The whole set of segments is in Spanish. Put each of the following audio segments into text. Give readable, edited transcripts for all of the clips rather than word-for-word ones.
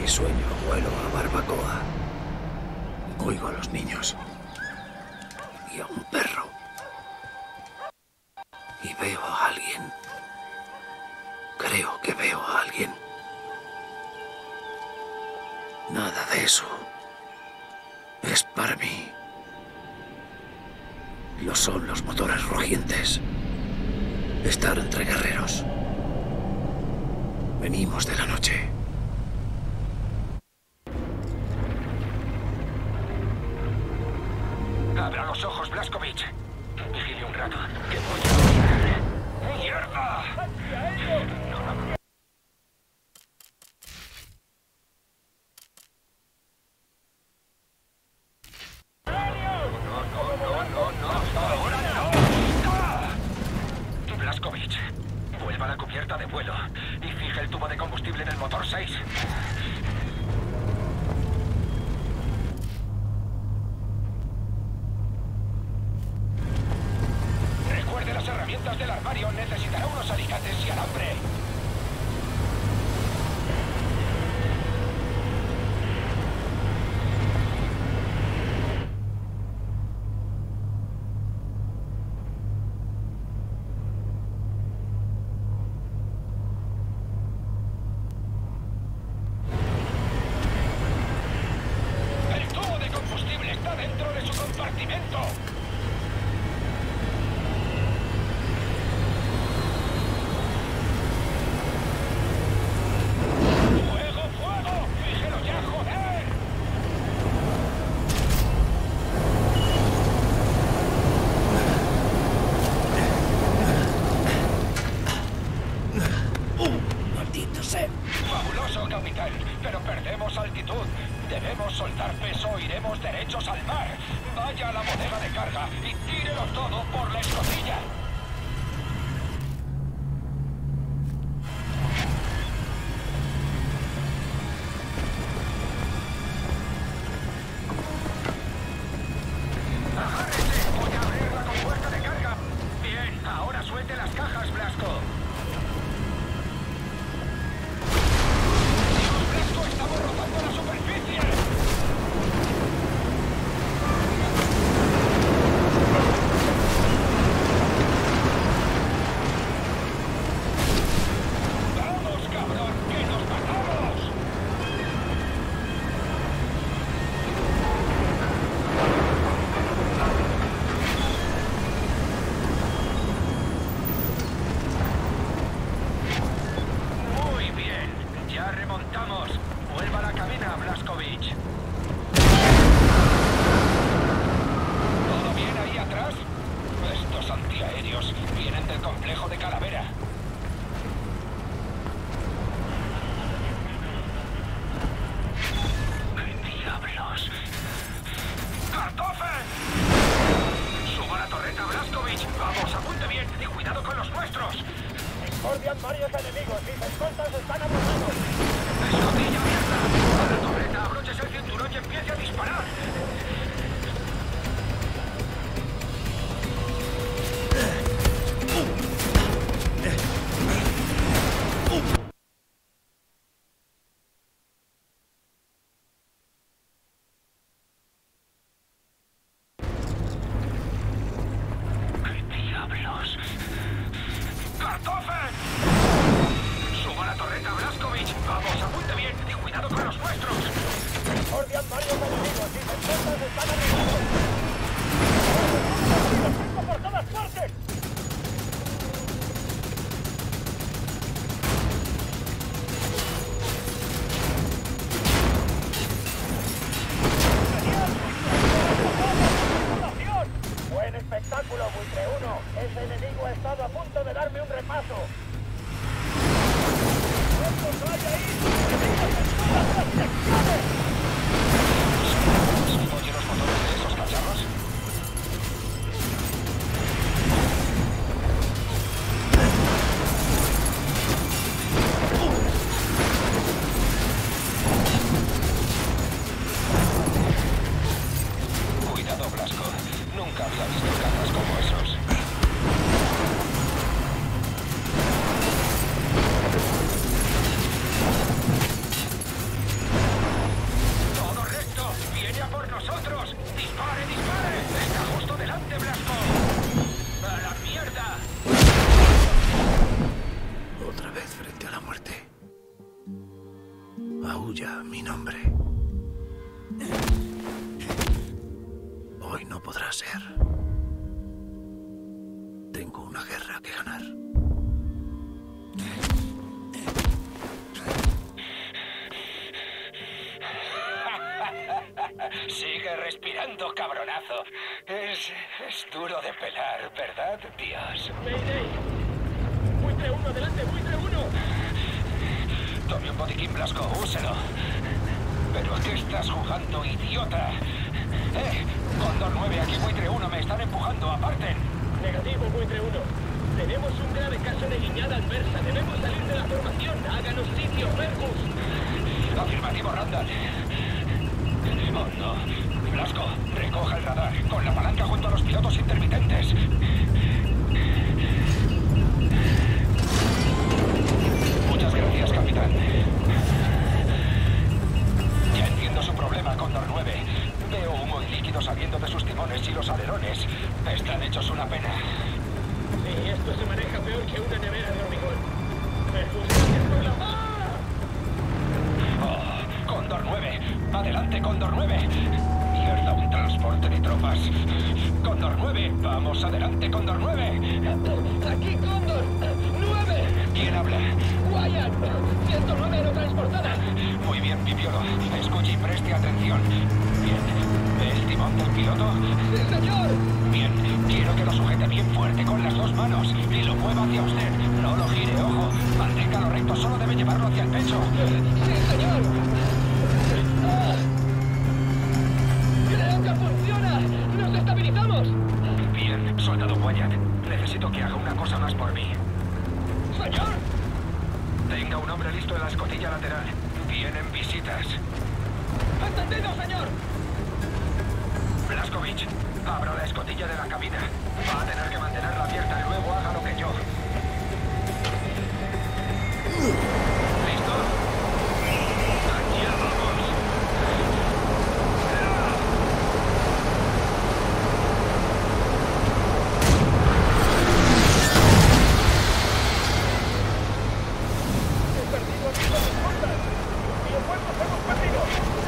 sueño vuelo a barbacoa. Oigo a los niños y a un perro. Y veo a alguien. Creo que veo a alguien. Nada de eso es para mí. Lo son los motores rugientes. Estar entre guerreros. Venimos de la noche. Abra los ojos, Blazkowicz. Vigile un rato. ¡Que voy a... ¡Mierda! Blazkowicz, vuelva a la cubierta de vuelo y fije el tubo de combustible en el motor 6. Recuerde las herramientas del armario. Necesitará unos alicates y alambre. El tubo de combustible está dentro de su compartimento. ¡Fuego, fuego! ¡Fíjelo ya, joder! ¡Maldito sea! Fabuloso, capitán, pero perdemos altitud. Debemos soltar peso o iremos derechos al mar. Vaya a la bodega de carga y tírelo todo por la escotilla. ¡Agárrese! Voy a abrir la compuerta de carga. Bien, ahora suelte las cajas, Blasco. ¡Blasco, estamos rozando la superficie! tuya mi nombre. Hoy no podrá ser. Tengo una guerra que ganar. Sigue respirando, cabronazo. Es duro de pelar, ¿verdad, Dios? ¡Mayday! ¡Buitre 1, adelante, buitre 1! Tome un botiquín, Blasco, úselo. ¿Pero a qué estás jugando, idiota? Cóndor 9, aquí buitre 1, me están empujando, aparten. Negativo, buitre 1. Tenemos un grave caso de guiñada adversa. Debemos salir de la formación. Háganos sitio, Fergus. Afirmativo, Randall. Oh, no. Blasco, recoja el radar. Con la palanca junto a los pilotos intermitentes. Muchas gracias, capitán. Ya entiendo su problema, Cóndor 9. Veo humo y líquido saliendo de sus timones y los alerones. Están hechos una pena. Sí, esto se maneja peor que una nevera de hormigón. Fergus, gracias por la... ¡Ah! Oh, Cóndor 9. Adelante, Cóndor 9. Mierda, un transporte de tropas. Cóndor 9. Vamos, adelante, Cóndor 9. Aquí, Cóndor. 9. ¿Quién habla? Wyatt. 109 aerotransportada. Muy bien, Pipiolo. Escuche y preste atención. Bien. ¿El timón del piloto? ¡Sí, señor! Bien. Quiero que lo sujete bien fuerte con las dos manos y lo mueva hacia usted. No lo gire, ojo. Manténgalo recto, solo debe llevarlo hacia el pecho. ¡Sí, señor! ¡Ah! ¡Creo que funciona! ¡Nos estabilizamos! Bien, soldado Wyatt. Necesito que haga una cosa más por mí. ¡Señor! Tenga un hombre listo en la escotilla lateral. Vienen visitas. ¡Entendido, señor! Blaskovich, abra la escotilla de la cabina. Va a tener que mantenerla abierta y luego haga lo que yo. ¿Listo? ¡Allá vamos! ¡He perdido a mis dos escoltas! ¡Biopuertos hemos perdido!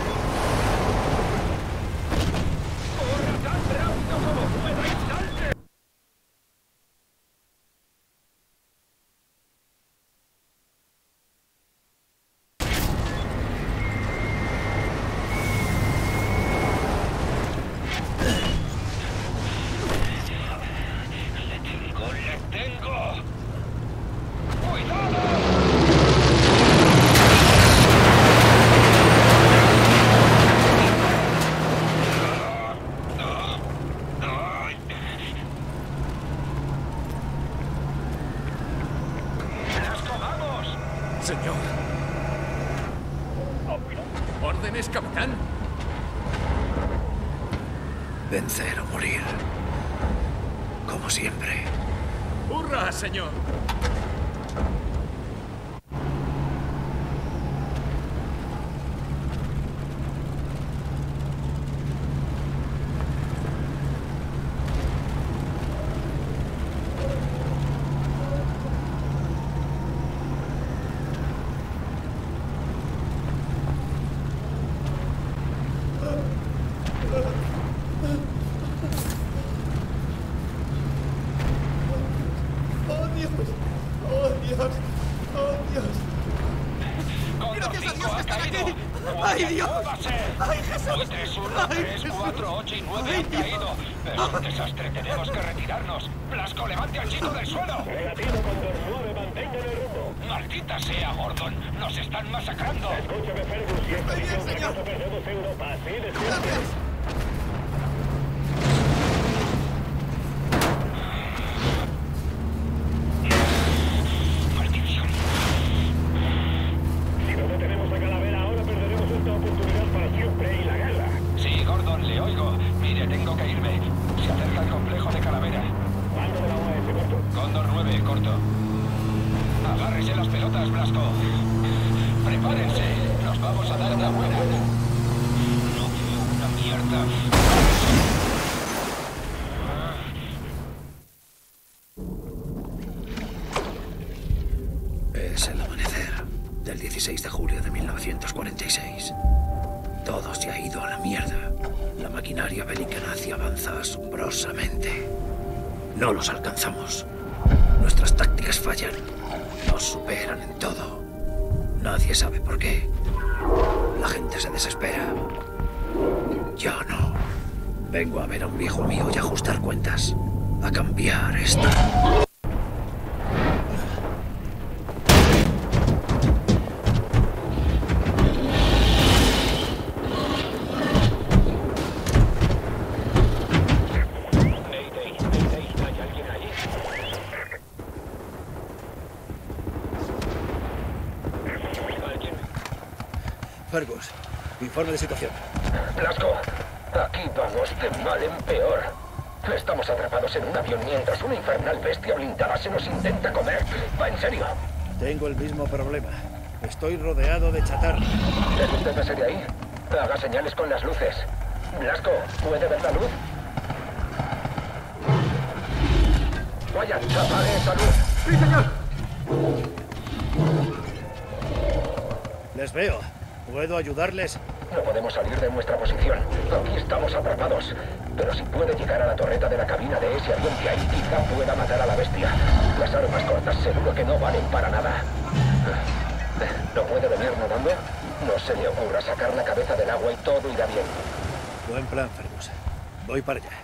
¡Corra tan rápido como pueda y salte! ¡Le tengo! ¡Cuidado! ¡Blasco, vamos! Señor. ¿Órdenes, capitán? Vencer o morir. Como siempre. ¡Hurra, señor! Cóndor 5 ha caído. ¡Ay, Dios! ¡Ay, Jesús! 3, 1, 3, 4, 8 y 9 han caído. Es un desastre, tenemos que retirarnos. Blasco, levante al chico del suelo. Negativo, Cóndor 9, mantengan el rumbo. Maldita sea, Gordon. Nos están masacrando. Escúchame, Fergus, si esta misión fracaso perdemos Europa, así de siempre. Maldición. Si no detenemos a Calavera ahora, perderemos esta oportunidad para siempre y la guerra. Sí, Gordon, le oigo. Mire, tengo que irme. Se acerca el complejo de Calavera. Mando de la UAS, corto. Cóndor 9, corto. Agárrese las pelotas, Blasco. Prepárense. Nos vamos a dar una buena. No veo una mierda. Es el amanecer del 16 de julio de 1946. Todo se ha ido a la mierda. La maquinaria bélica nazi avanza asombrosamente. No los alcanzamos. Nuestras tácticas fallan. Nos superan en todo. Nadie sabe por qué. La gente se desespera. Yo no. Vengo a ver a un viejo amigo y a ajustar cuentas. A cambiar esto. Fergus, informe de situación. Blasco, aquí vamos de mal en peor. Estamos atrapados en un avión mientras una infernal bestia blindada se nos intenta comer. Va en serio. Tengo el mismo problema. Estoy rodeado de chatarra. ¿Es usted ese de ahí? Haga señales con las luces. Blasco, ¿puede ver la luz? Vaya, apague esa luz. ¡Sí, señor! Les veo. ¿Puedo ayudarles? No podemos salir de nuestra posición. Aquí estamos atrapados. Pero si puede llegar a la torreta de la cabina de ese avión de ahí, quizá pueda matar a la bestia. Las armas cortas seguro que no valen para nada. ¿No puede venir nadando? No se le ocurra sacar la cabeza del agua y todo irá bien. Buen plan, Fergus. Voy para allá.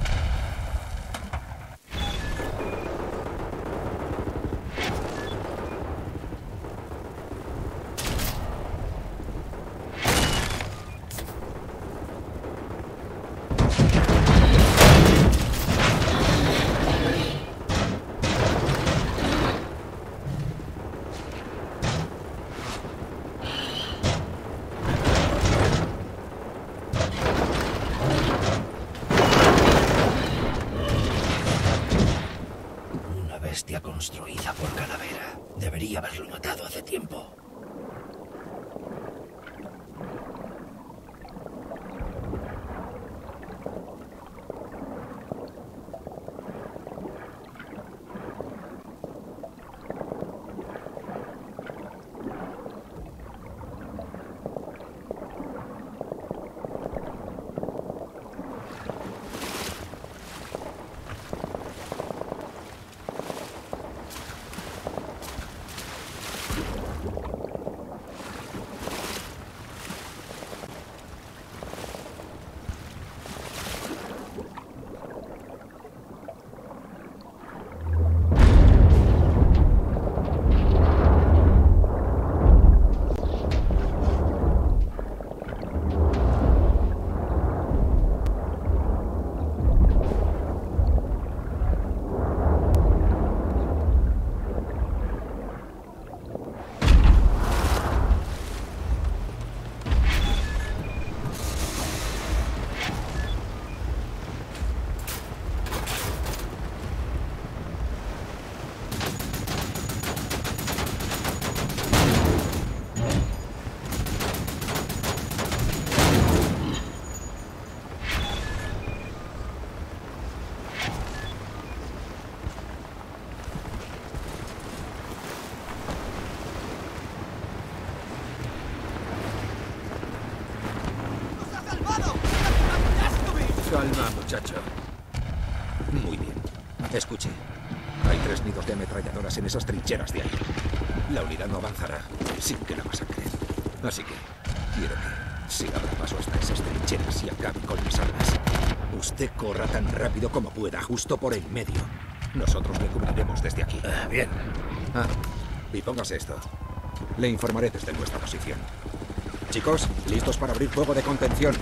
Construida por Calavera. Debería haberlo matado hace tiempo. Calma, muchacho. Muy bien. Escuche. Hay 3 nidos de ametralladoras en esas trincheras de ahí. La unidad no avanzará sin que la masacren. Así que quiero que se abra paso hasta esas trincheras y acabe con las armas. Usted corra tan rápido como pueda, justo por el medio. Nosotros le cubriremos desde aquí. Bien. Y póngase esto. Le informaré desde nuestra posición. Chicos, listos para abrir fuego de contención.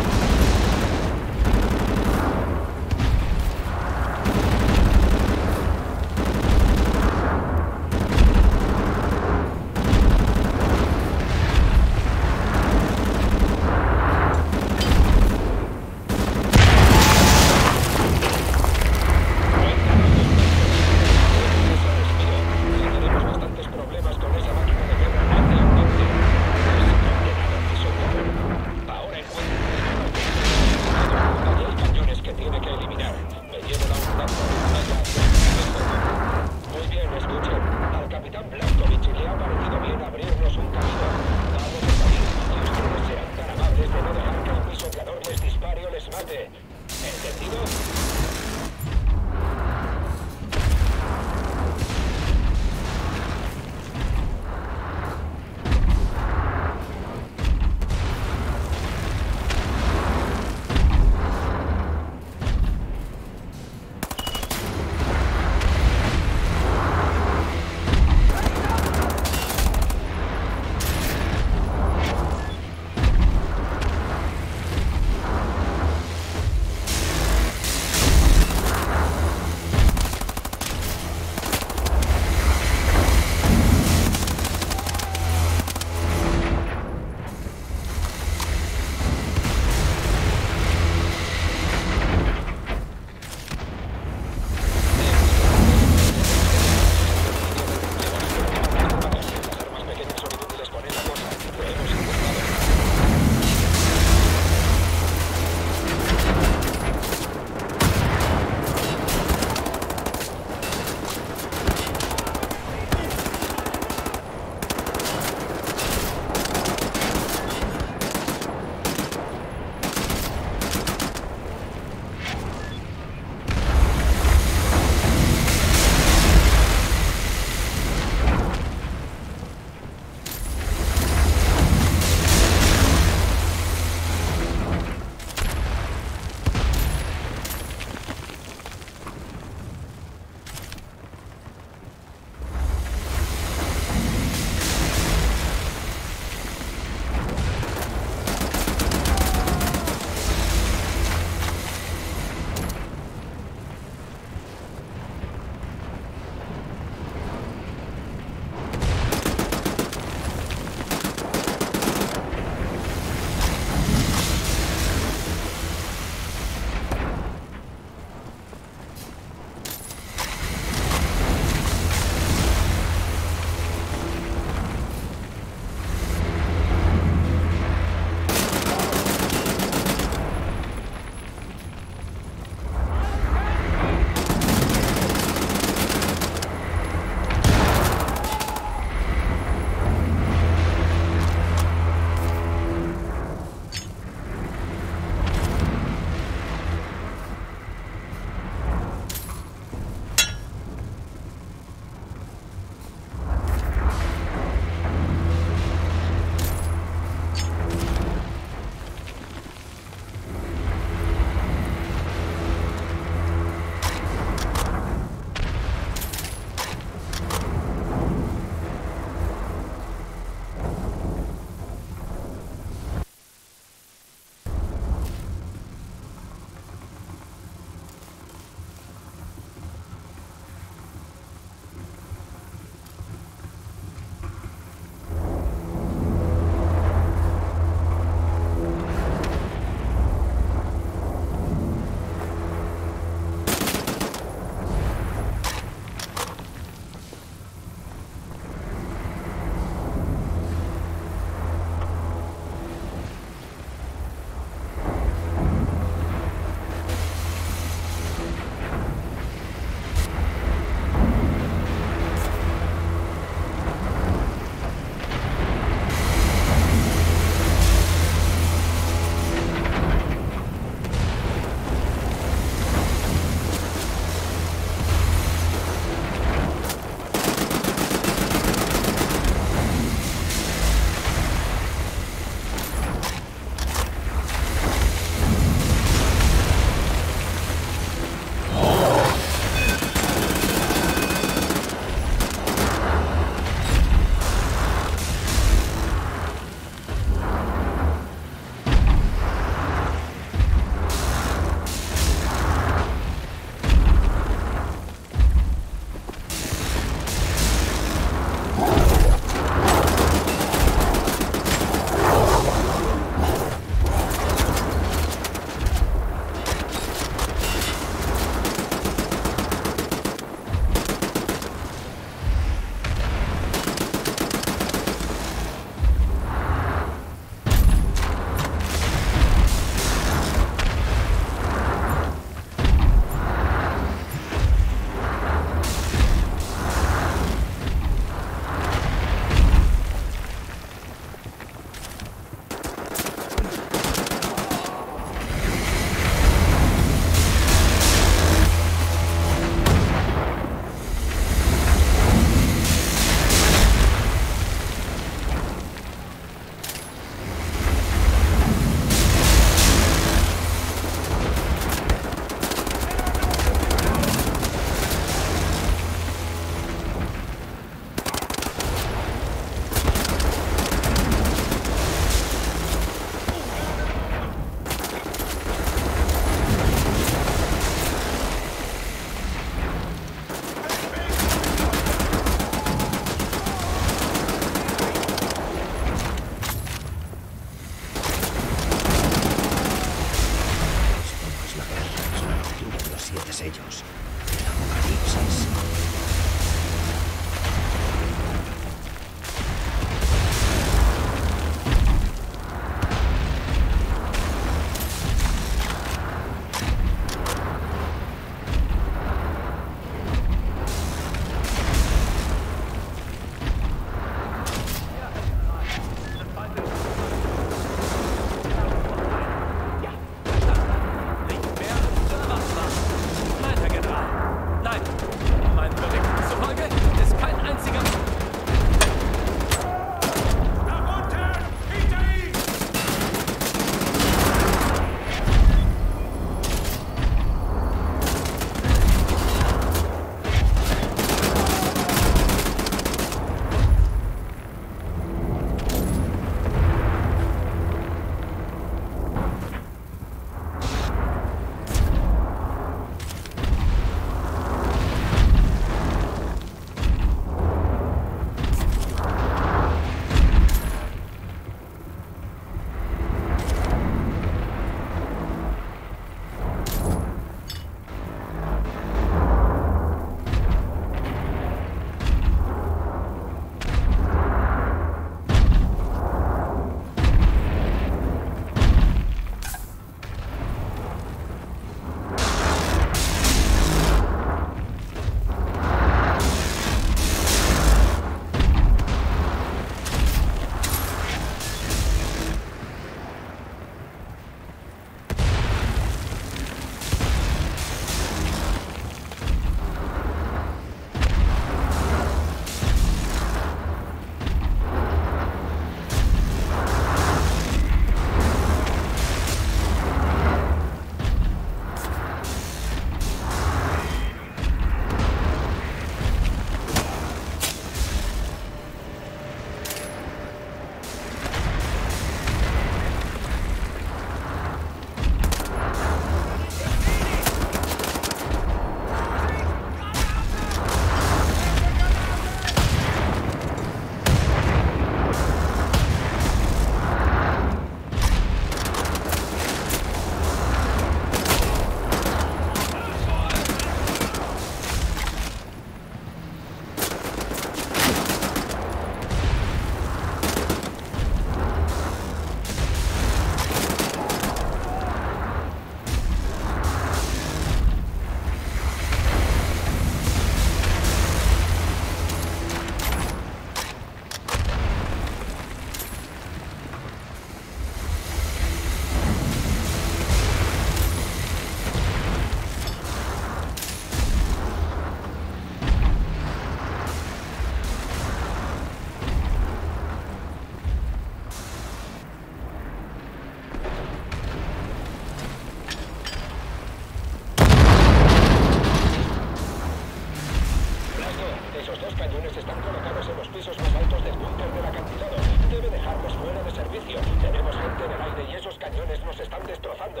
Esos dos cañones están colocados en los pisos más altos del búnker del acantilado. Debe dejarlos fuera de servicio. Tenemos gente en el aire y esos cañones nos están destrozando.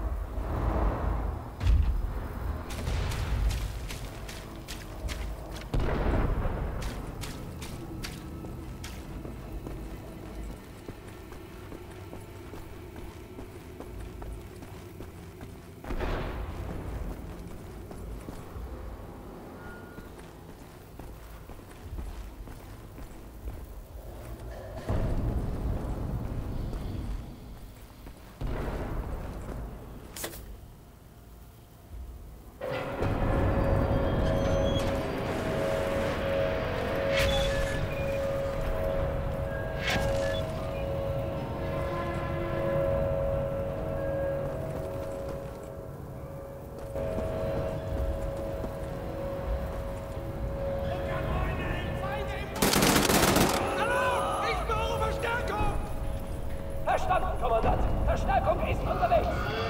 Verstanden, Kommandant! Verstärkung ist unterwegs!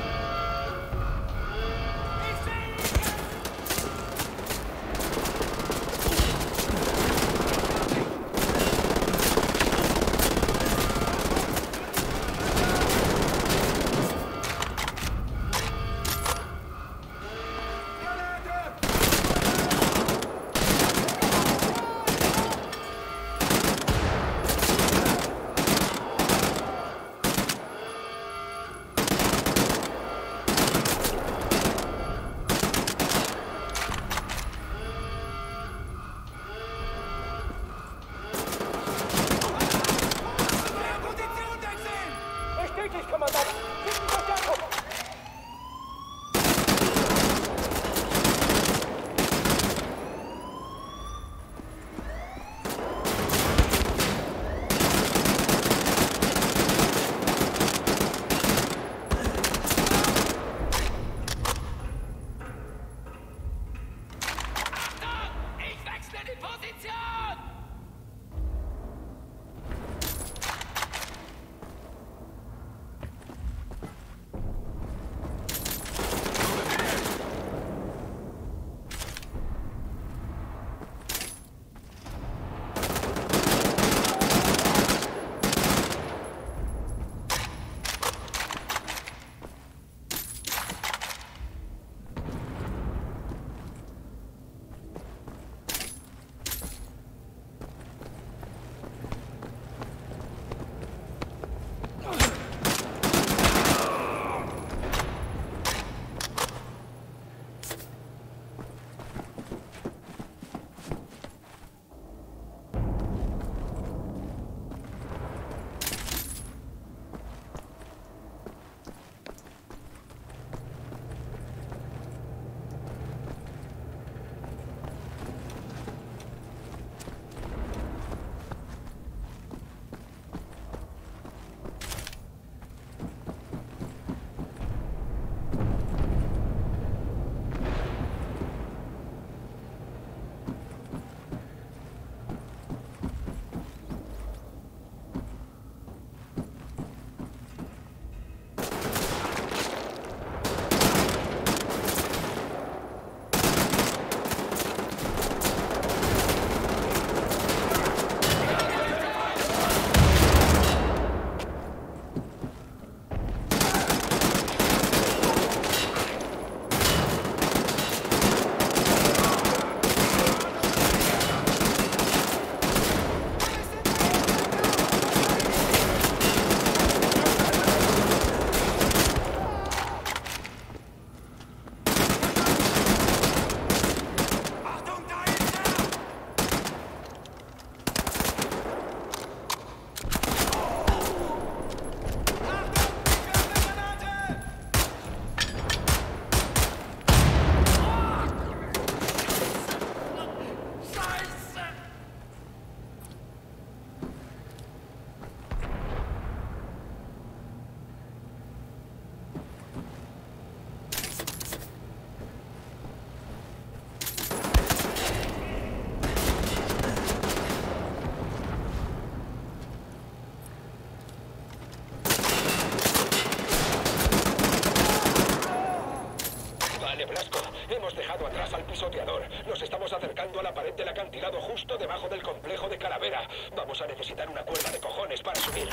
Bestätigt, Kommandant! Finden Verstärkung! Ich wechsle die Position! acantilado justo debajo del complejo de Calavera. Vamos a necesitar una cuerda de cojones para subir.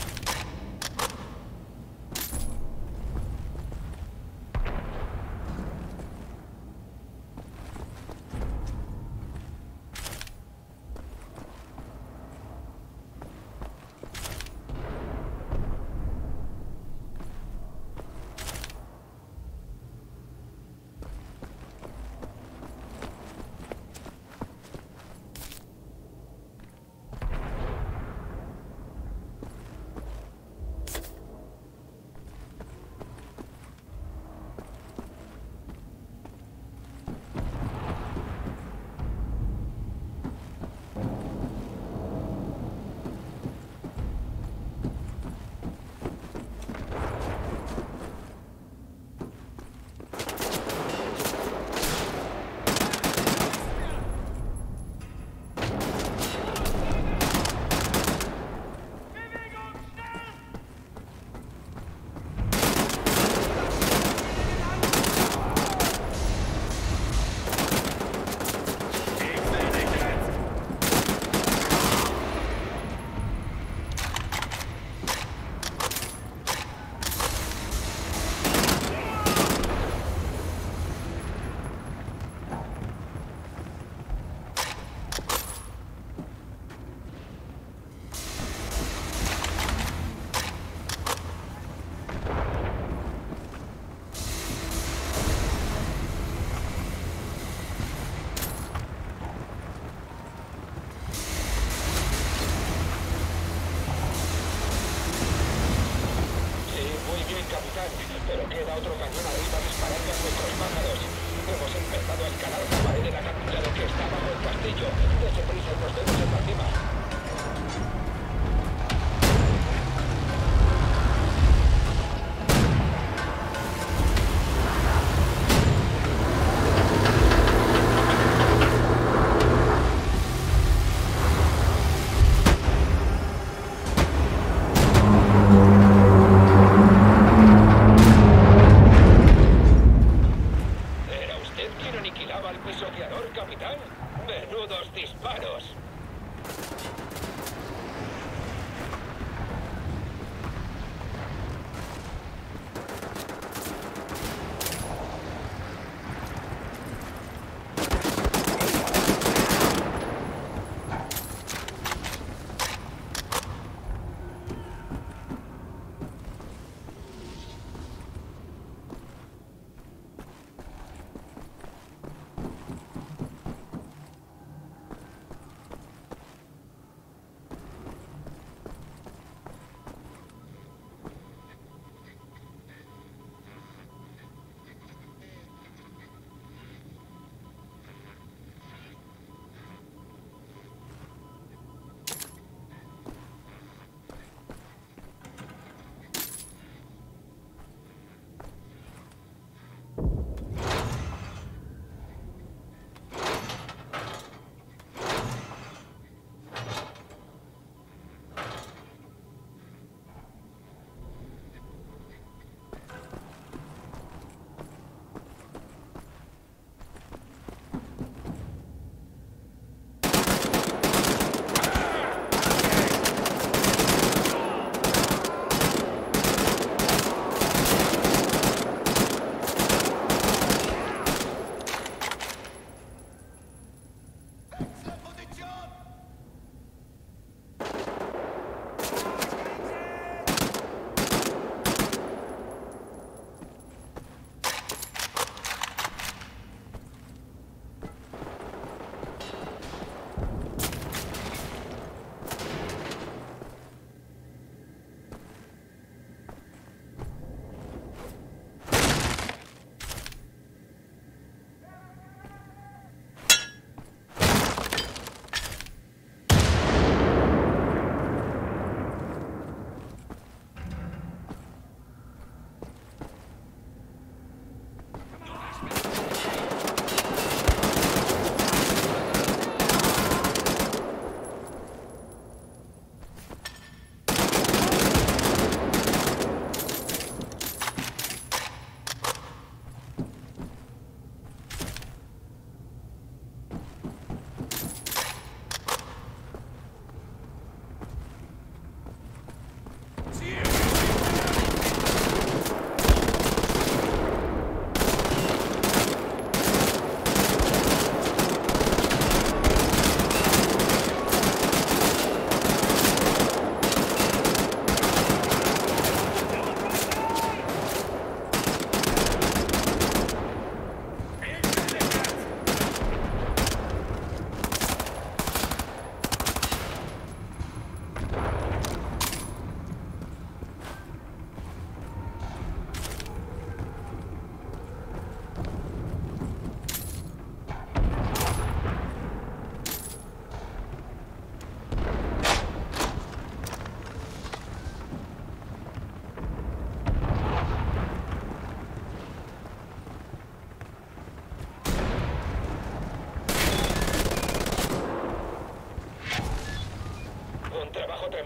Pero queda otro cañón arriba disparando a nuestros pájaros. Hemos empezado a escalar la pared del acantilado que está bajo el castillo. Dese prisa y nos vemos en la cima.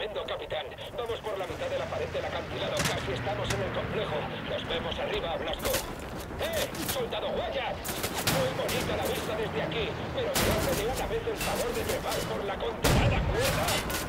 tremendo, capitán. Vamos por la mitad de la pared del acantilado. Casi estamos en el complejo. Nos vemos arriba, Blasco. ¡Soldado Wyatt! Muy bonita la vista desde aquí, pero me hace de una vez el favor de trepar por la condenada cuerda.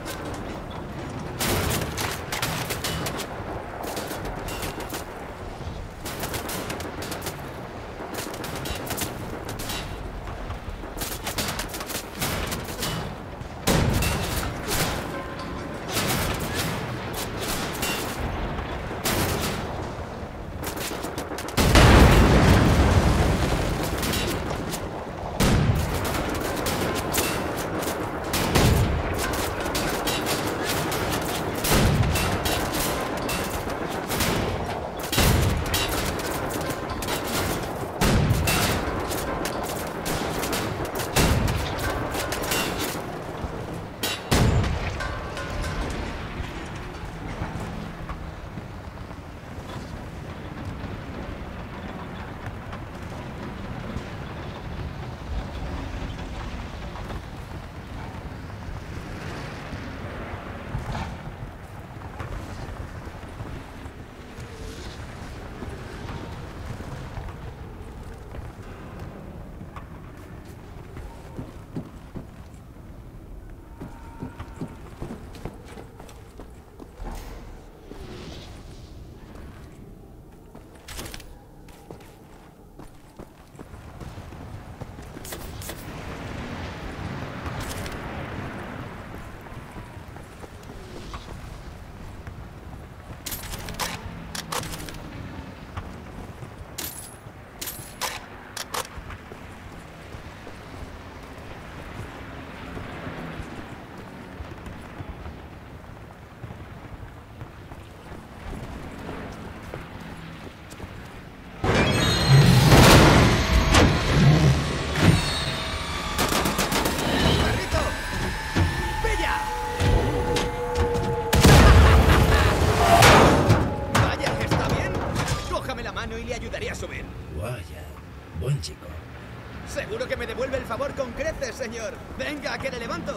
Buen chico. Seguro que me devuelve el favor con creces, señor. Venga, que le levanto.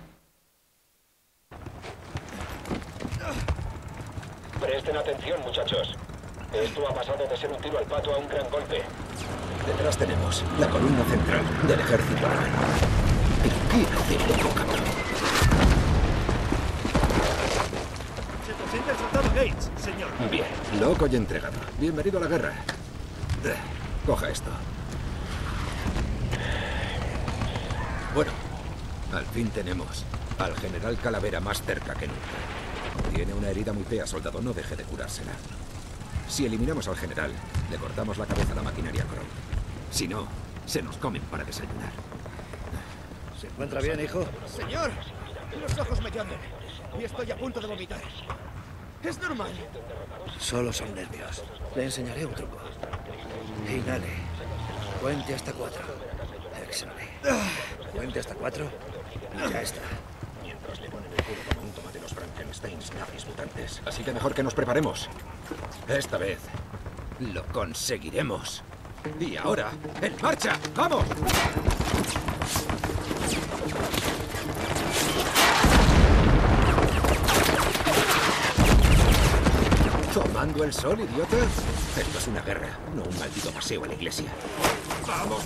Presten atención, muchachos. Esto ha pasado de ser un tiro al pato a un gran golpe. Detrás tenemos la columna central del ejército romano. ¿Y qué hace loco, cabrón? Se presenta el soldado Gates, señor. Bien, loco y entregado. Bienvenido a la guerra. Coja esto. Bueno, al fin tenemos al general Calavera más cerca que nunca. Tiene una herida muy fea, soldado. No deje de curársela. Si eliminamos al general, le cortamos la cabeza a la maquinaria Crow. Si no, se nos comen para desayunar. ¿Se encuentra bien, hijo? Señor, los ojos me llaman y estoy a punto de vomitar. Es normal. Solo son nervios. Le enseñaré un truco. Inhale. Cuente hasta 4. Exhale. Cuente hasta 4 y ya está. Mientras le ponen el culo como un tomate los Frankensteins nazis mutantes. Así que mejor que nos preparemos. Esta vez lo conseguiremos. Y ahora, ¡en marcha! ¡Vamos! ¿Tomando el sol, idiota? Esto es una guerra, no un maldito paseo a la iglesia. ¡Vamos!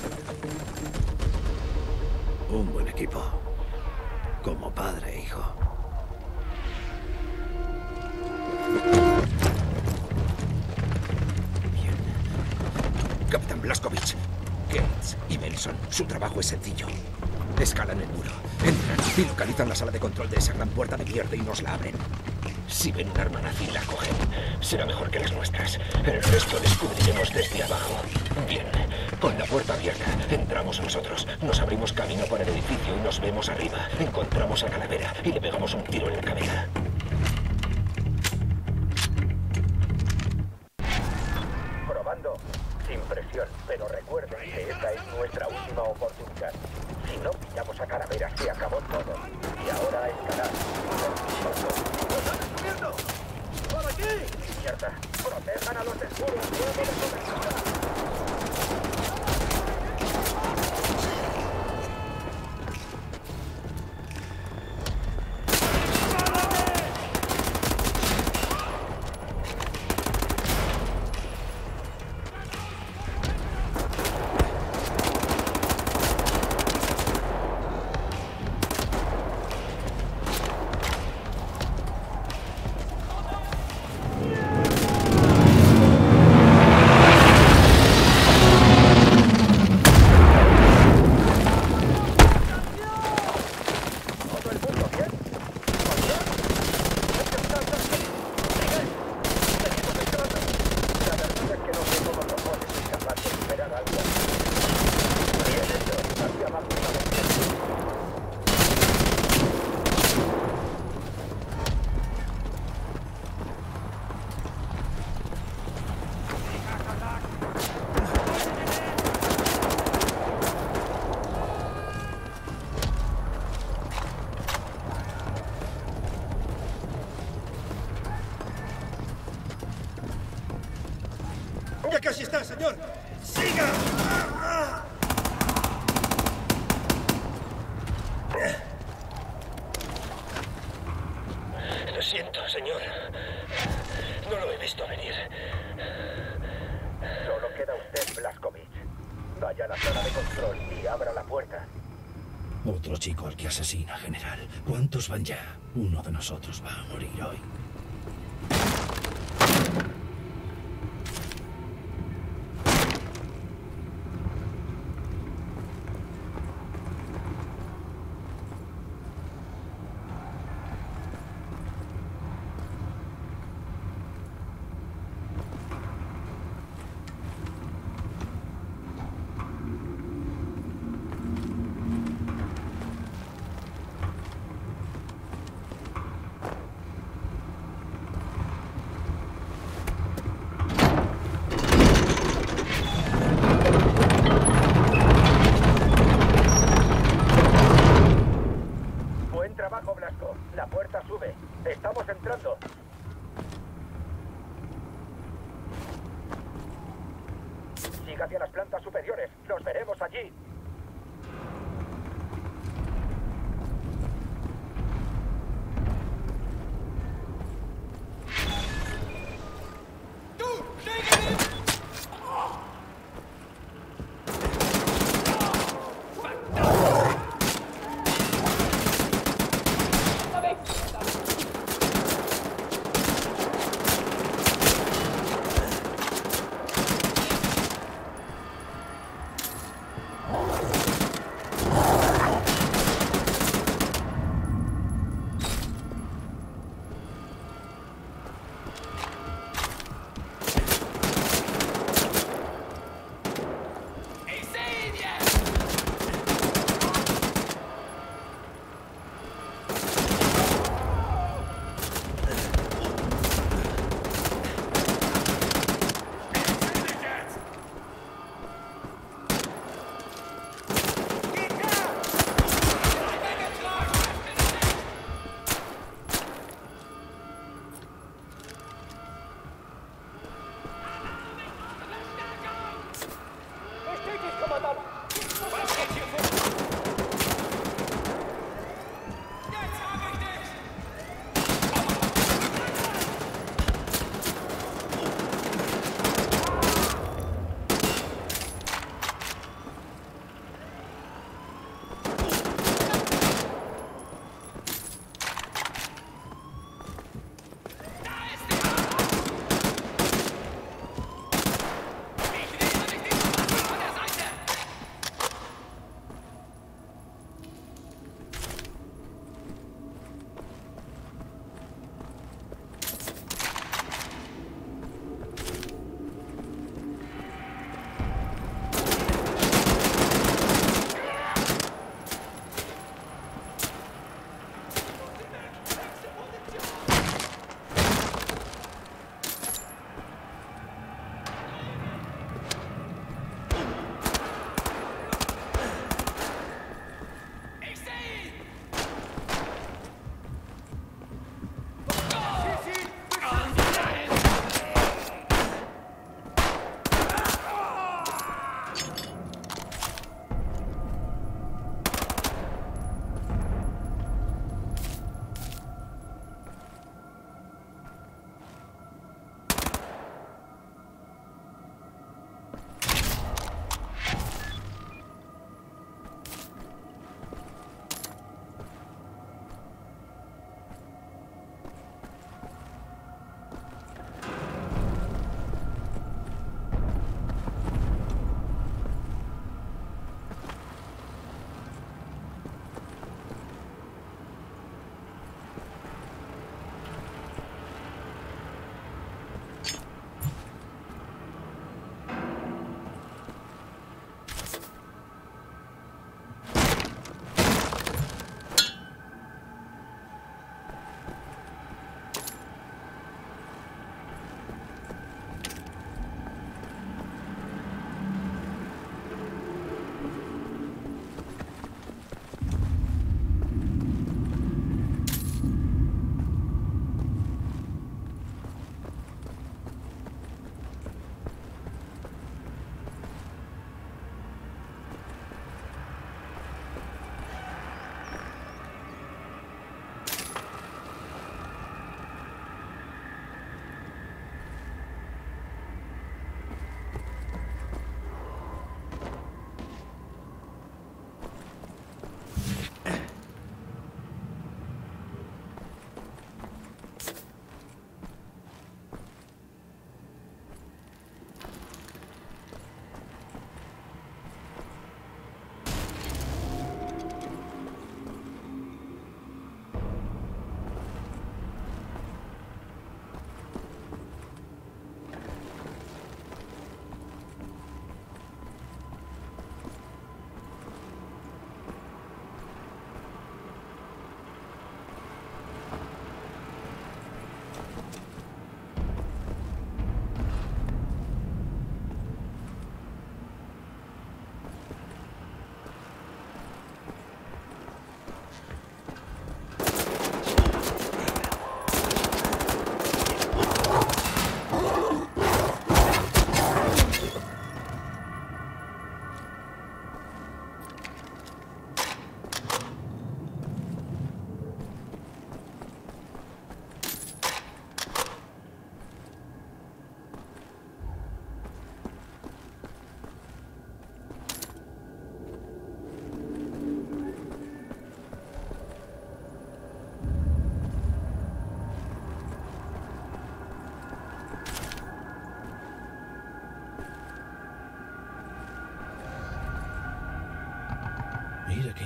Un buen equipo. Como padre e hijo. Bien. Capitán Blazkowicz, Gates y Benson, su trabajo es sencillo. Escalan el muro, entran y localizan la sala de control de esa gran puerta de mierda y nos la abren. Si ven un arma nazi y la cogen, será mejor que las nuestras. El resto descubriremos desde abajo. Bien, con la puerta abierta, entramos nosotros, nos abrimos camino por el edificio y nos vemos arriba. Encontramos a Calavera y le pegamos un tiro en la cabeza. Probando, sin presión, pero recuerden que esta es nuestra última oportunidad. Si no pillamos a Calavera, se acabó todo. Y ahora a escalar. ¡Por aquí! ¡Izquierda! ¡Protejan a los escuros! ¡Fuego de cobertura! casi está, señor. ¡Siga! Lo siento, señor. No lo he visto venir. Solo queda usted, Blazkowicz. Vaya a la sala de control y abra la puerta. Otro chico al que asesina, general. ¿Cuántos van ya? Uno de nosotros va a morir hoy. Buen trabajo, Blasco. La puerta sube. Estamos entrando. Siga hacia las plantas superiores. Nos veremos allí.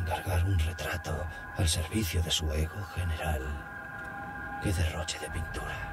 encargar un retrato al servicio de su ego general. ¡Qué derroche de pintura!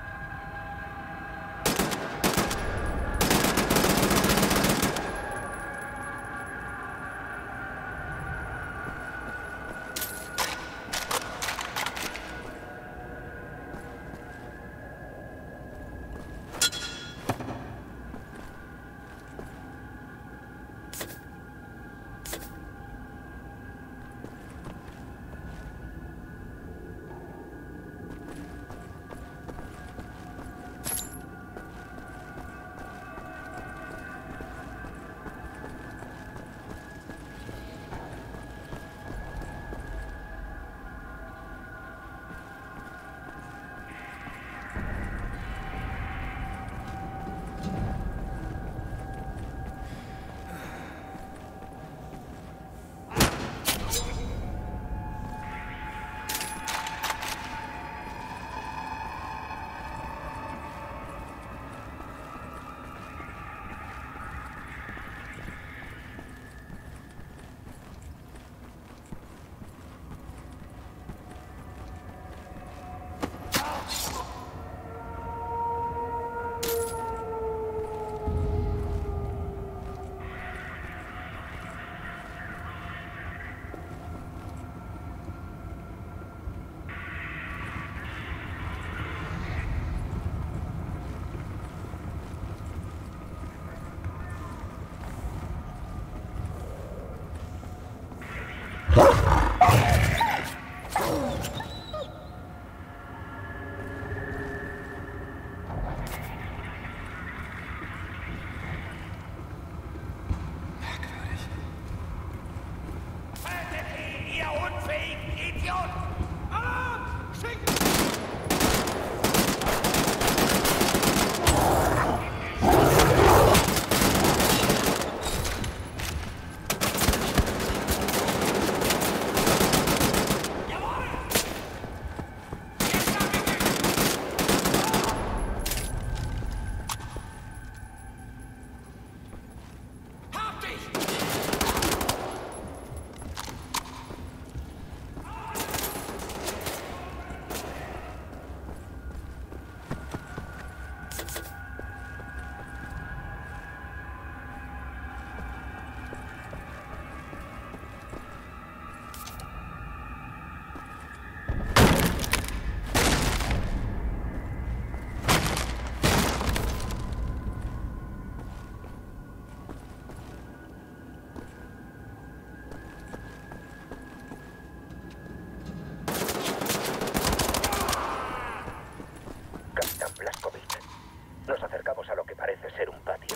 Nos acercamos a lo que parece ser un patio.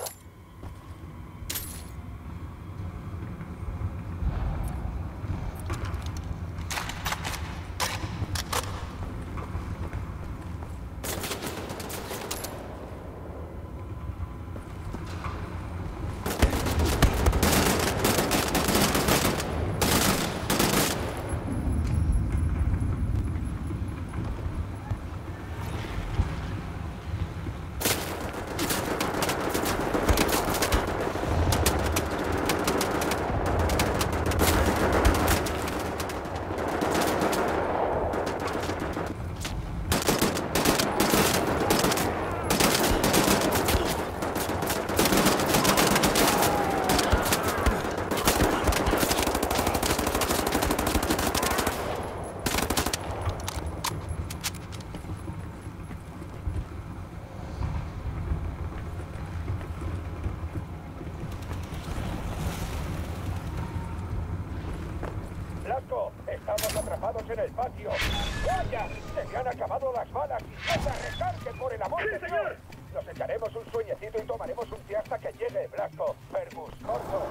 Blasco, estamos atrapados en el patio. ¡Vaya! ¡Se me han acabado las balas! ¡Que se recarguen, por el amor de Dios! Nos echaremos un sueñecito y tomaremos un té hasta que llegue, Blasco. Fergus, corto.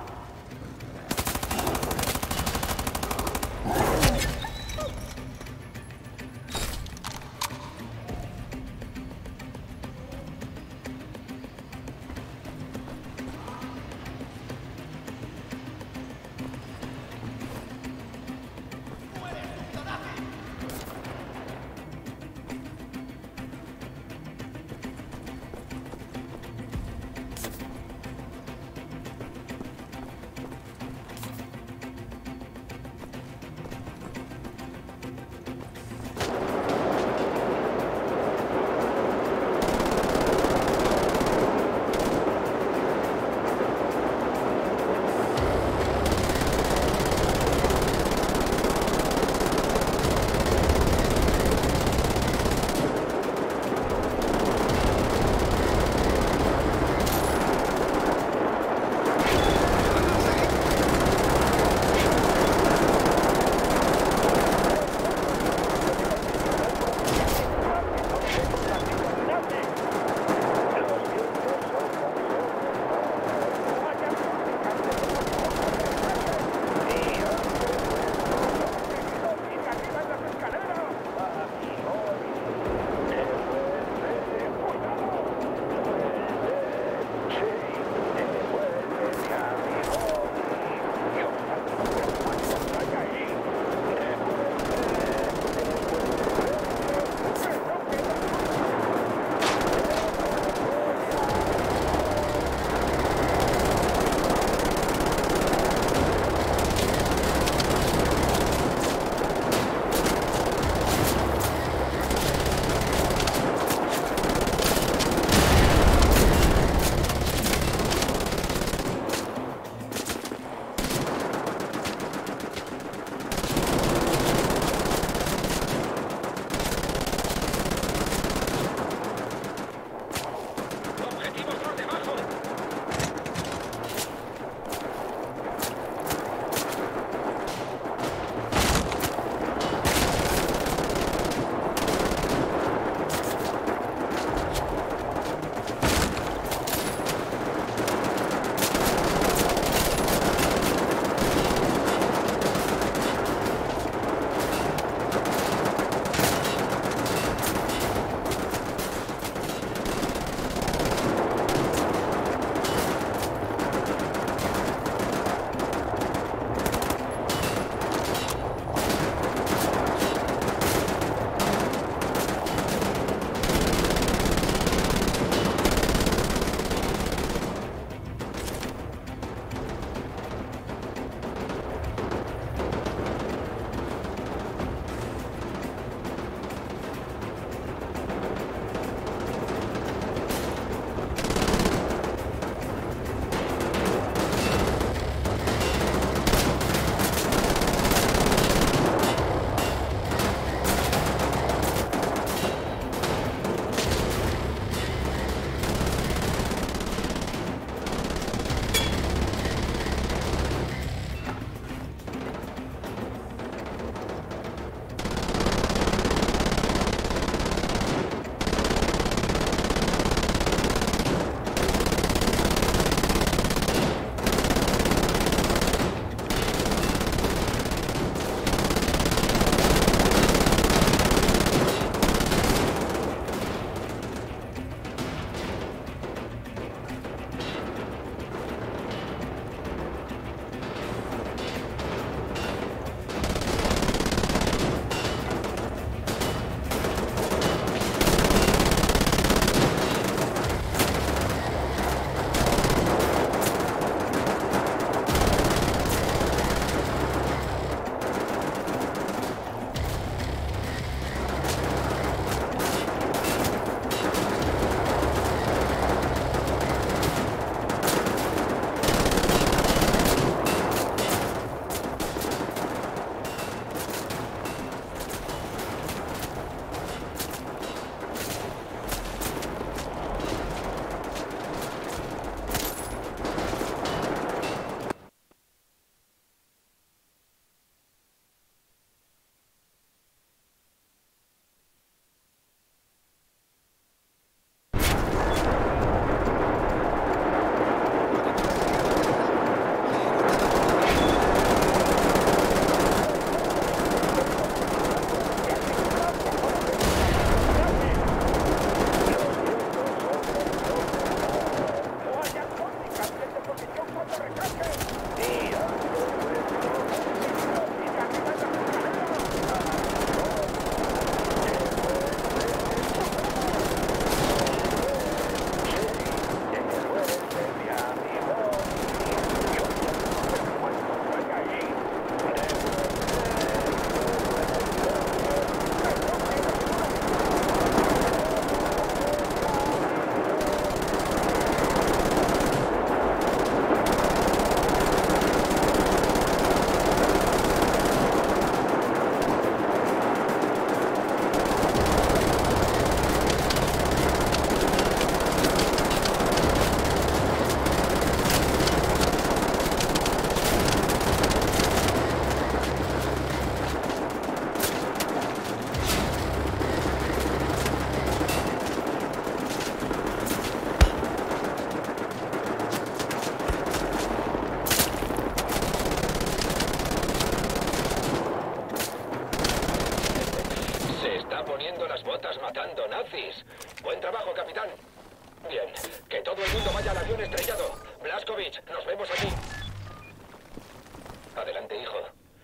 está poniendo las botas matando nazis. Buen trabajo, capitán. Bien, que todo el mundo vaya al avión estrellado. Blazkowicz, nos vemos allí. Adelante, hijo.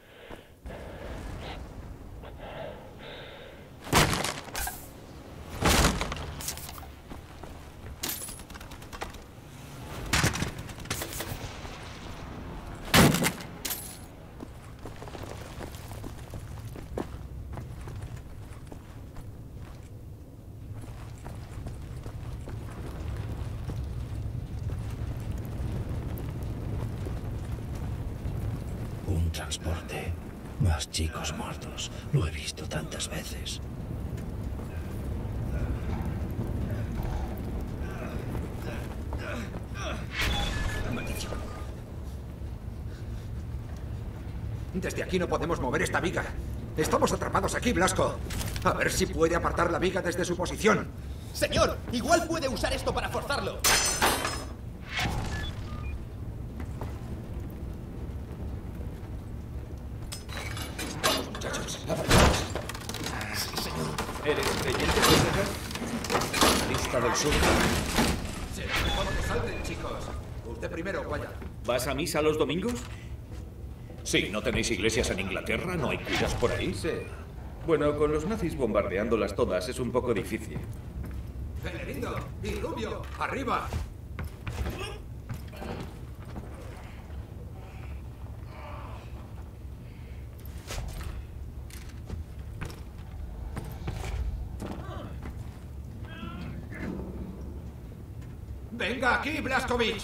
Un transporte. Más chicos muertos. Lo he visto tantas veces. Maldición. Desde aquí no podemos mover esta viga. Estamos atrapados aquí, Blasco. A ver si puede apartar la viga desde su posición. Señor, igual puede usar esto para forzarlo. ¿Eres creyente, Whittaker? Lista del sur. Será mejor que salten, chicos. Usted primero, Wyatt. ¿Vas a misa los domingos? Sí, ¿no tenéis iglesias en Inglaterra? ¿No hay curas por ahí? Sí. Bueno, con los nazis bombardeándolas todas es un poco difícil. Benedito y Rubio, arriba. Venga aquí, Blazkowicz.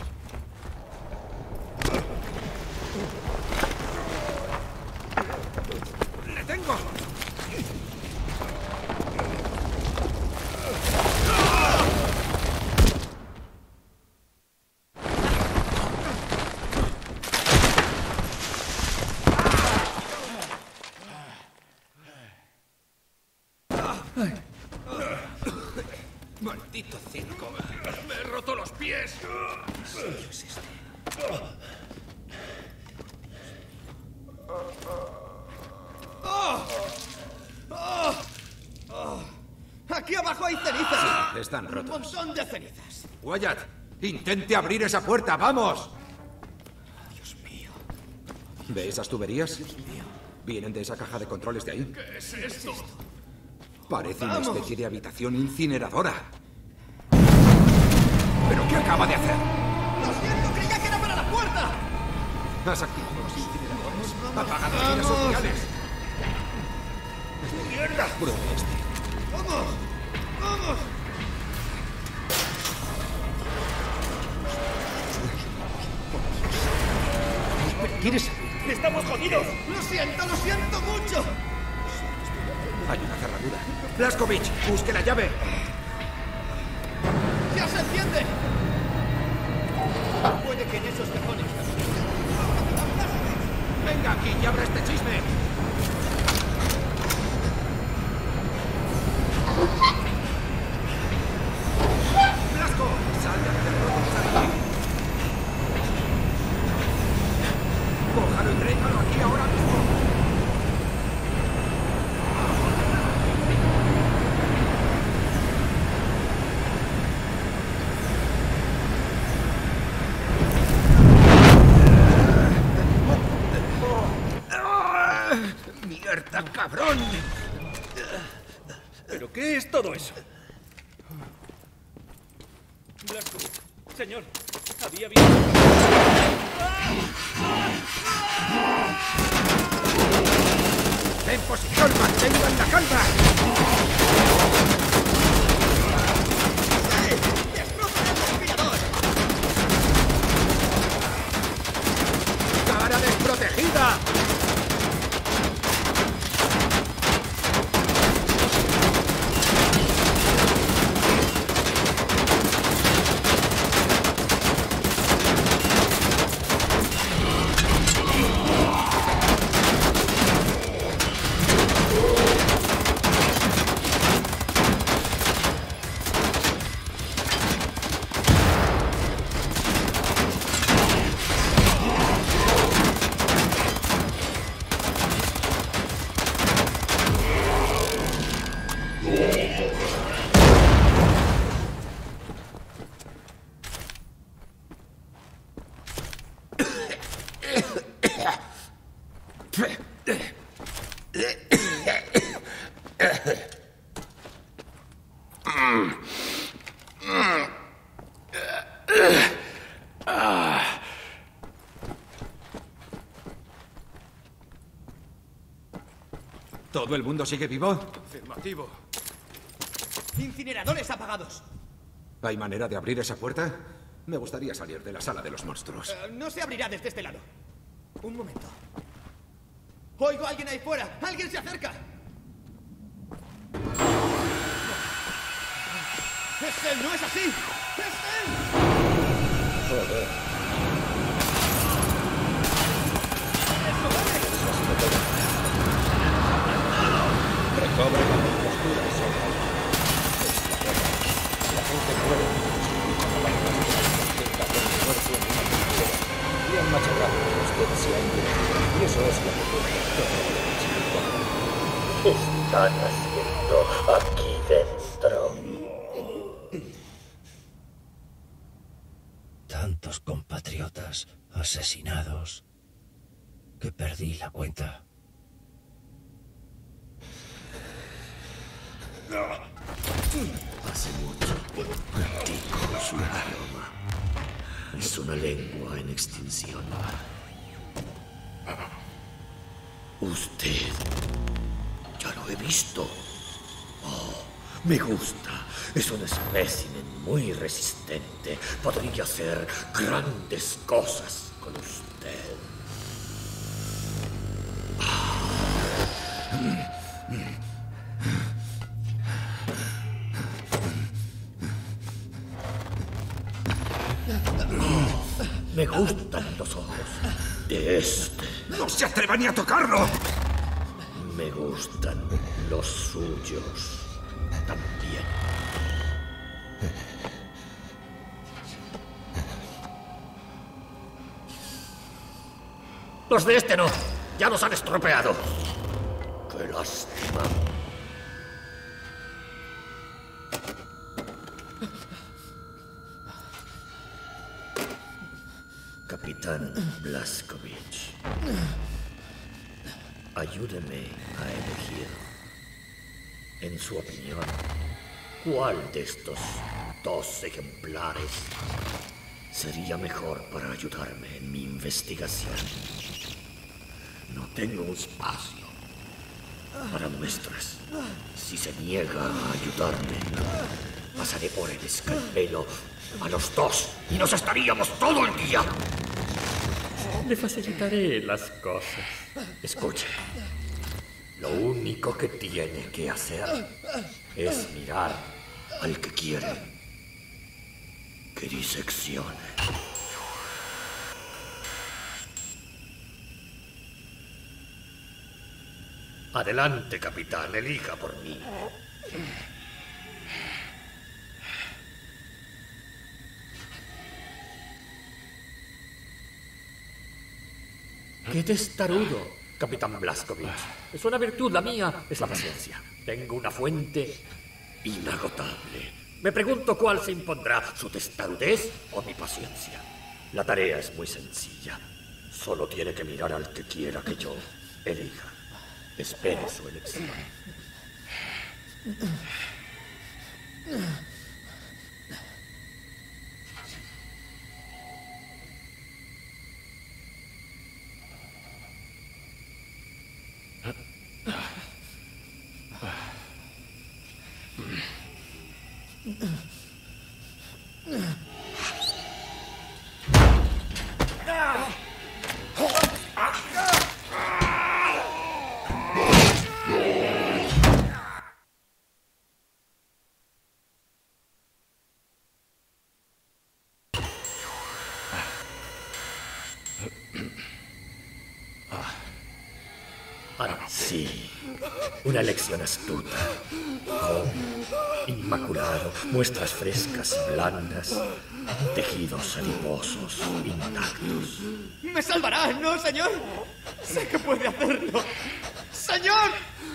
¡Le tengo! Maldito circo. ¡Me he roto los pies! ¿Qué es este? ¡Aquí abajo hay cenizas! Están Un rotos. montón de cenizas. Wyatt, intente abrir esa puerta, ¡vamos! Dios mío. ¿Ve esas tuberías? ¿Vienen de esa caja de controles de ahí? ¿Qué es esto? Parece una especie de habitación incineradora. ¿Pero qué acaba de hacer? ¡Lo siento! ¡Creía que era para la puerta! Has activado los incineradores. Apaga las líneas sociales. ¡Mierda! Pruebe este. ¡Vamos! ¡Vamos! ¿Quieres salir? ¡Estamos jodidos! ¡Lo siento mucho! Hay una cerradura. Blazkowicz, busque la llave. ¡Ya se enciende! Puede que en esos cajones... Venga aquí y abra este chisme. Blasco, sal de hacer rotos aquí. Cójalo y tráigalo aquí ahora mismo. ¡Mierda, cabrón! ¿Pero qué es todo eso? Blazkowicz, señor, había visto... ¡En posición! ¡Mantengan la calma! ¡Destrocen el respirador! ¡Cara desprotegida! ¿Todo el mundo sigue vivo? Afirmativo. ¡Incineradores apagados! ¿Hay manera de abrir esa puerta? Me gustaría salir de la sala de los monstruos. No se abrirá desde este lado. Un momento. Oigo a alguien ahí fuera. ¡Alguien se acerca! ¡Es él! ¡No es así! ¡Es él! Joder. ¡Eso vale! Recobra la compostura, soldado. La gente muere cuando va a la muerto en una trinchera. Y han machacado que usted se ha ido. Y eso es lo que ¿Qué están haciendo aquí dentro? Tantos compatriotas asesinados que perdí la cuenta. Hace mucho practico su idioma. Es una lengua en extinción. Usted ya lo he visto. Oh, me gusta. Es un espécimen muy resistente. Podría hacer grandes cosas con usted. Me gustan los ojos de este. ¡No se atreva ni a tocarlo! Me gustan los suyos también. Los de este no. Ya los han estropeado. ¡Qué lástima! Capitán Blazkowicz, ayúdeme a elegir. En su opinión, ¿cuál de estos dos ejemplares sería mejor para ayudarme en mi investigación? No tengo un espacio para muestras. Si se niega a ayudarme, pasaré por el escalpelo a los dos y nos estaríamos todo el día. Le facilitaré las cosas. Escuche. Lo único que tiene que hacer es mirar al que quiere que diseccione. Adelante, capitán. Elija por mí. ¡Qué testarudo, capitán Blazkowicz! Es una virtud, la mía es la paciencia. Tengo una fuente inagotable. Me pregunto cuál se impondrá, su testarudez o mi paciencia. La tarea es muy sencilla. Solo tiene que mirar al que quiera que yo elija. Espere su elección. Sí, una elección astuta, joven, inmaculado, muestras frescas y blandas, tejidos adiposos, intactos. ¡Me salvará! ¡No, señor! ¡Sé que puede hacerlo! ¡Señor!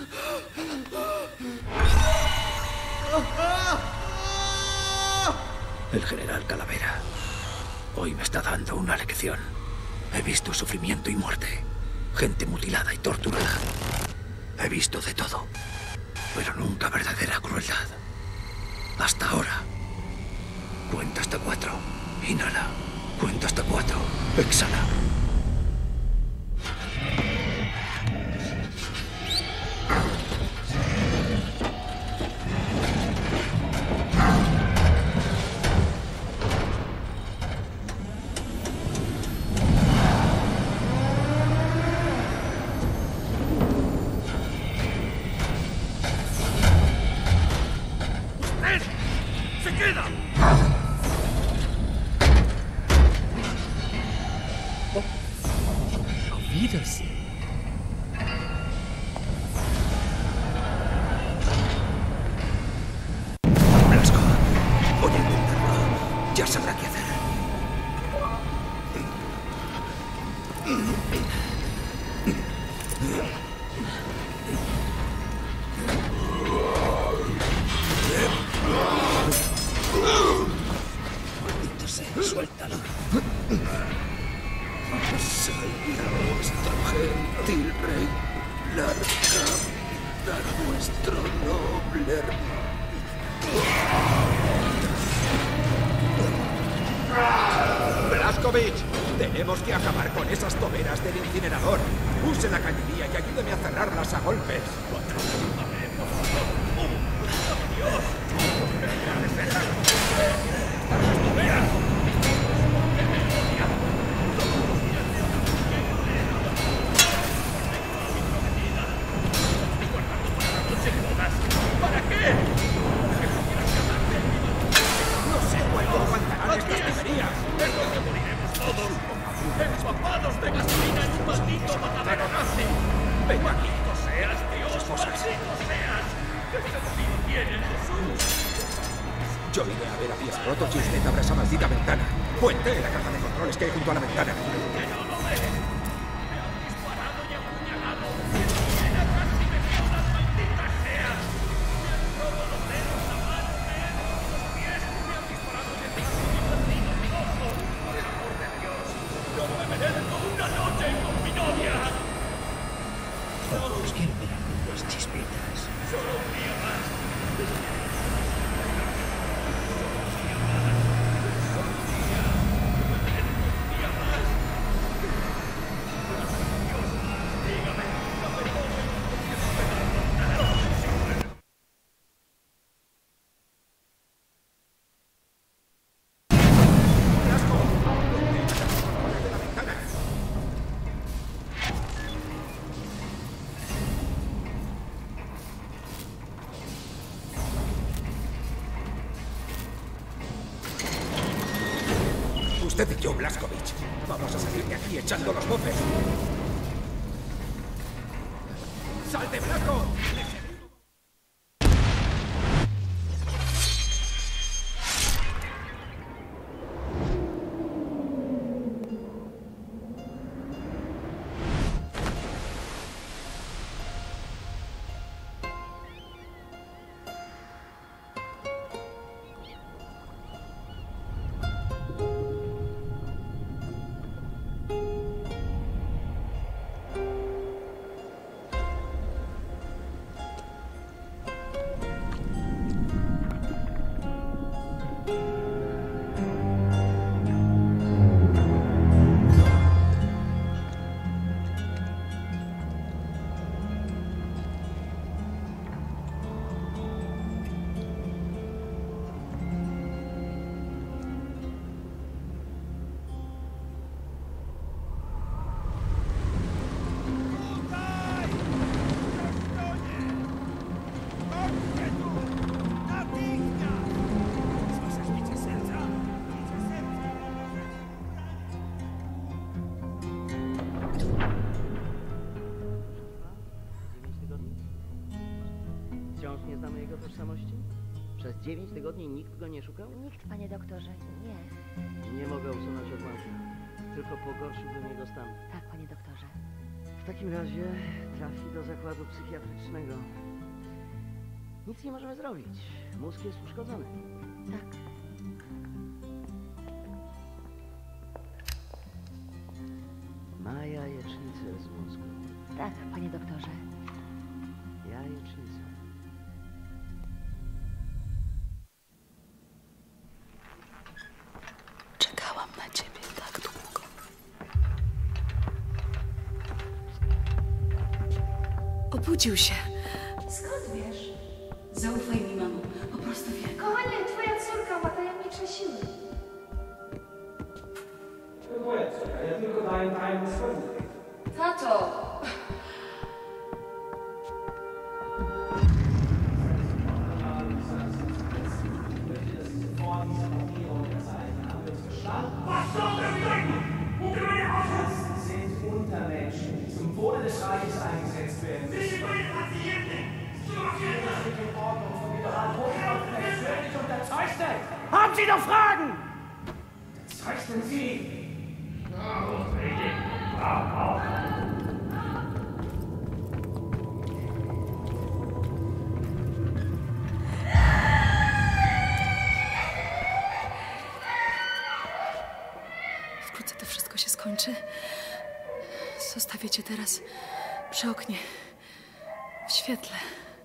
El general Calavera hoy me está dando una lección. He visto sufrimiento y muerte. Gente mutilada y torturada. He visto de todo. pero nunca verdadera crueldad. Hasta ahora. Cuenta hasta 4. Inhala. Cuenta hasta 4. Exhala. Blasco, voy a intentarlo. Ya sabrá qué hacer. Maldito sea, suéltalo. Salve a vuestro gentil rey, larga vida a vuestro noble hermano. ¡Blazkowicz! Tenemos que acabar con esas toberas del incinerador. Use la cañería y ayúdeme a cerrarlas a golpes. ¡Empapados de gasolina en un maldito matadero nazi! ¡Bendito seas, Dios! ¡Maldito seas! ¡Ese fin tiene Jesús! Yo iré a ver a pies rotos y usted abra esa maldita ventana. Puente la caja de controles que hay junto a la ventana. ¡Que no lo ves! ¡Me han disparado y apuñalado! ¡Mira, casi me violas, maldita seas! ¡Me han roto los dedos, la mano, me han roto los pies! ¡Me han disparado detrás de mi vecino, mi ojo! ¡Por el amor de Dios! ¡Yo me merezco una noche con mi novia! Todos quieren ver las chispitas. ¡Solo un día más! Usted y yo, Blazkowicz. Vamos a salir de aquí echando los bofes. ¡Salte, Blasco! Wciąż nie znamy jego tożsamości? Przez 9 tygodni nikt go nie szukał? Nikt, panie doktorze, nie. Nie mogę usunąć odłamka. Tylko pogorszyłbym jego stan. Tak, panie doktorze. W takim razie trafi do zakładu psychiatrycznego. Nic nie możemy zrobić. Mózg jest uszkodzony. Tak. Ma jajecznicę z mózgu. Tak, panie doktorze. Jajecznica. obudził się. Skąd wiesz? Zaufaj mi, mamo. Po prostu wiem. Kochanie, twoja córka ma tajemnicze siły. Moja córka, ja tylko daję tajemne swoje. Tato! Was soll das bedeuten? Wo können wir raus? Das sind Untermenschen, die zum Wohle des Reiches eingesetzt werden. Sie wollen Patienten! Das ist in Ordnung von liberalen Hochschulten persönlich unterzeichnet. Haben Sie noch Fragen? Unterzeichnen Sie. Warum reden? Warum? Wkrótce to wszystko się skończy. Zostawię cię teraz przy oknie, w świetle.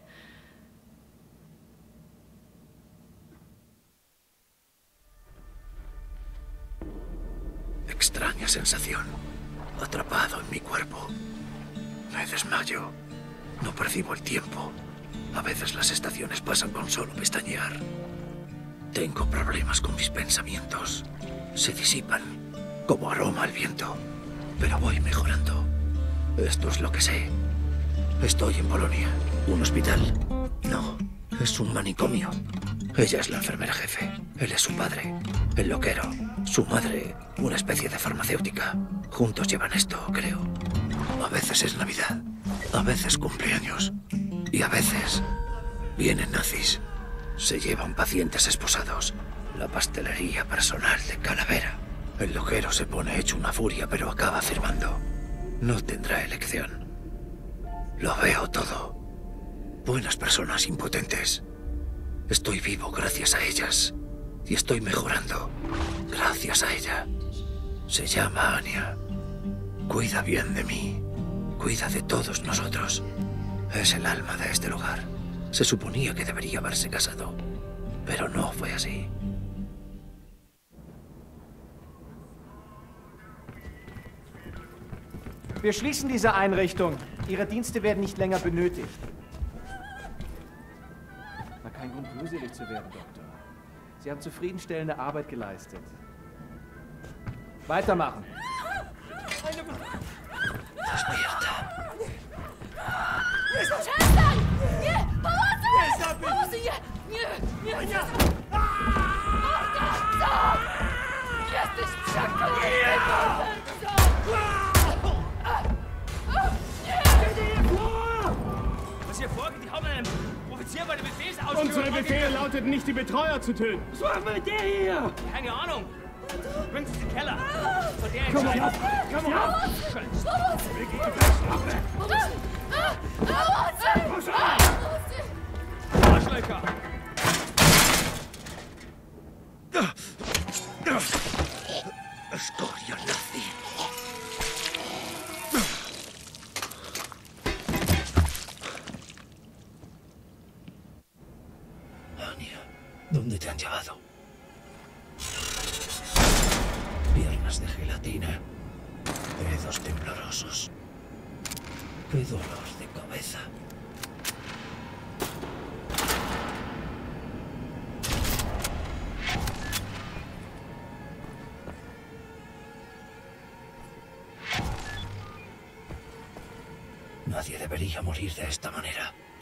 Extraña sensación. Atrapado en mi cuerpo. Me desmayo. No percibo el tiempo. A veces las estaciones pasan con solo pestañear. Tengo problemas con mis pensamientos. Se disipan, como aroma al viento. Pero voy mejorando. Esto es lo que sé. Estoy en Polonia. ¿Un hospital? No, es un manicomio. Ella es la enfermera jefe. Él es su padre, el loquero. Su madre, una especie de farmacéutica. Juntos llevan esto, creo. A veces es Navidad, a veces cumpleaños. Y a veces vienen nazis. Se llevan pacientes esposados. La pastelería personal de Calavera. El loquero se pone hecho una furia, pero acaba firmando. No tendrá elección. Lo veo todo. Buenas personas impotentes. Estoy vivo gracias a ellas. Y estoy mejorando gracias a ella. Se llama Anya. Cuida bien de mí. Cuida de todos nosotros. Es el alma de este lugar. Se suponía que debería haberse casado. Pero no fue así. Wir schließen diese Einrichtung. Ihre Dienste werden nicht länger benötigt. War kein Grund, mühselig zu werden, Doktor. Sie haben zufriedenstellende Arbeit geleistet. Weitermachen. Przestań! Nie! Pomocy! Pomocy! Nie! Nie! Co? Jesteś przeklęty! Was hier vorgeht, die haben einen Offizier bei der Befehlsausführung... Unsere Befehl lautet nicht, die Betreuer zu töten. Was machen wir mit der hier? Keine Ahnung. Bringen Sie den Keller. Von der Komm mal auf! Komm mal auf! Wir gehen gleich nach. Arschlöcher! Escoria nazi. Anya, ¿dónde te han llevado? Piernas de gelatina. Dedos temblorosos. Qué dolor de cabeza. Nadie debería morir de esta manera.